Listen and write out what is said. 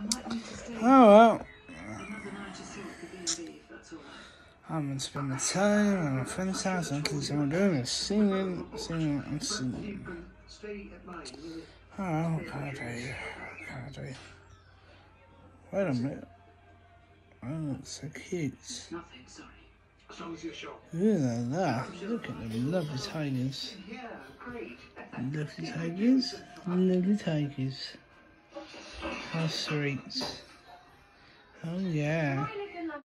Oh well. I'm gonna spend my time at my friend's house and all I'm doing is singing. Oh, what can I do? Wait a minute. Oh, it's so cute. Ooh la la. Look at the lovely tigers. Lovely tigers. How sweet. Oh yeah.